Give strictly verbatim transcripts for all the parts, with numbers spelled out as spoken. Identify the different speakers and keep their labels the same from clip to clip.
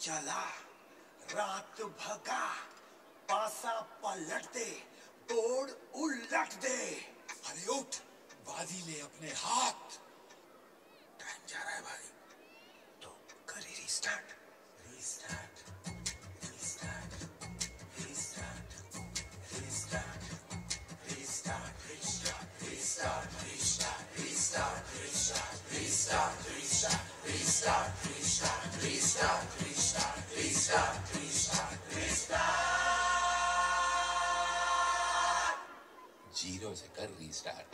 Speaker 1: चला, रात भगा, पासा पलट दे, तोड़ उलट दे।
Speaker 2: अरे उठ, बाजी ले अपने हाथ।
Speaker 1: टाइम जा रहा है भाई, तो करी restart. Restart, restart, restart, restart, restart, restart, restart, restart, restart, restart, restart, restart, restart, restart, restart, restart, restart, restart, restart.
Speaker 2: Zero से कर रीस्टार्ट।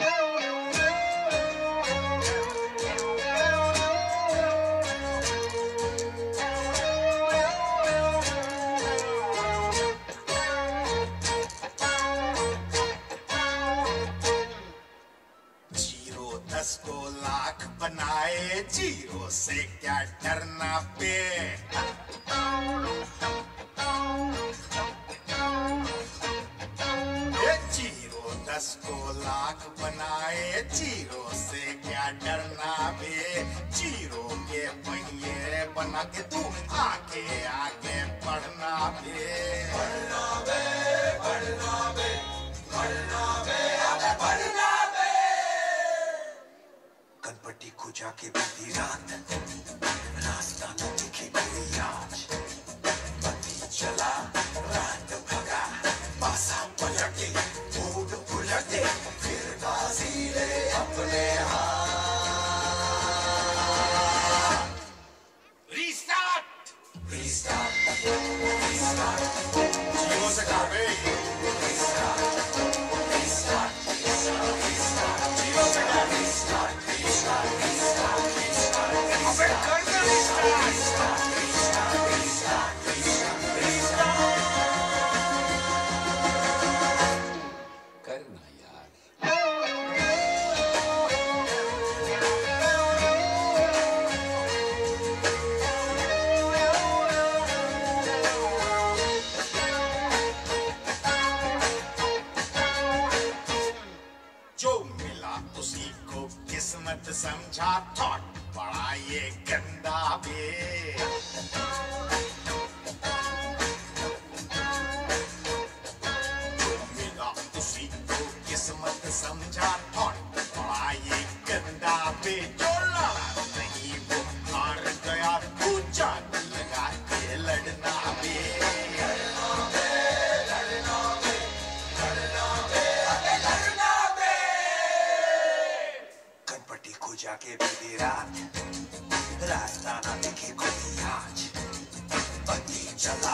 Speaker 1: जीरो दस को लाख बनाए, जीरो से क्या डरना पे। ये जीरो दस को लाख बनाए, जीरो से क्या डरना बे। जीरो के पहिए बना के तू आगे आगे बढ़ना बे। बढ़ना बे, बढ़ना बे, बढ़ना बे, आगे बढ़ना बे। कनपट्टी को जाके बीती रात, रास्ता न दिखे कोई आज। बत्ती चला, रात भगा, पासा पलट दे, मूड उलट दे, फिर बाजी ले अपने हाथ। रीस्टार्ट, रीस्टार्ट, रीस्टार्ट, जीरो से कर बे। Restart, restart, restart, restart, zero से कर। रीस्टार्ट, रीस्टार्ट, रीस्टार्ट, रीस्टार्ट, अबे कर दे restart. Restart, restart, restart, restart, restart.
Speaker 2: करना यार।
Speaker 1: जो मिला उसी को किस्मत समझा, थॉट बड़ा ये गंदा बे। जो मिला उसी को किस्मत समझा, थॉट बड़ा ये गंदा बे। जो लड़ा नहीं वो हार गया, तू जान लगा के लड़ना बे। लड़ना बे, लड़ना बे, लड़ना बे, आगे लड़ना बे। कनपट्टी को जाके बीती रात, रास्ता ना दिखे कोई आज। बत्ती चला,